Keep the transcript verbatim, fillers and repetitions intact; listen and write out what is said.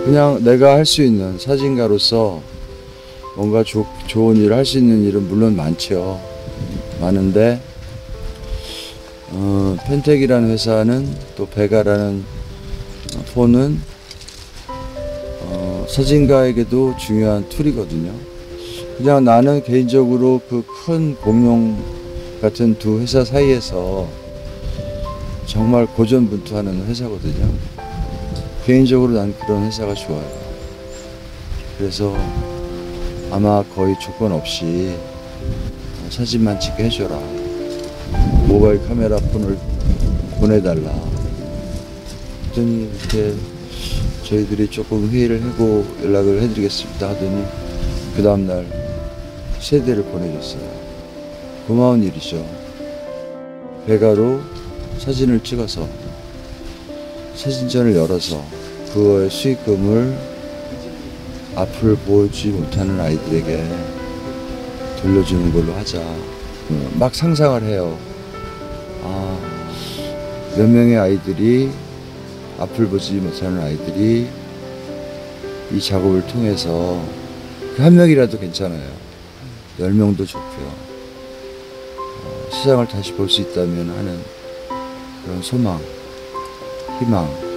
그냥 내가 할 수 있는 사진가로서 뭔가 조, 좋은 일을 할 수 있는 일은 물론 많죠. 많은데 어, 펜텍이라는 회사는 또 베가라는 폰은 어, 사진가에게도 중요한 툴이거든요. 그냥 나는 개인적으로 그 큰 공룡 같은 두 회사 사이에서 정말 고전분투하는 회사거든요. 개인적으로 난 그런 회사가 좋아요. 그래서 아마 거의 조건 없이 사진만 찍게 해줘라. 모바일 카메라 폰을 보내달라. 그랬더니 이렇게 저희들이 조금 회의를 하고 연락을 해드리겠습니다 하더니 그 다음날 세 대를 보내줬어요. 고마운 일이죠. 베가로 사진을 찍어서 사진전을 열어서 그거의 수익금을 앞을 보지 못하는 아이들에게 돌려주는 걸로 하자. 막 상상을 해요. 아, 몇 명의 아이들이, 앞을 보지 못하는 아이들이 이 작업을 통해서 그 한 명이라도 괜찮아요. 열 명도 좋고요. 어, 세상을 다시 볼 수 있다면 하는 그런 소망, 희망.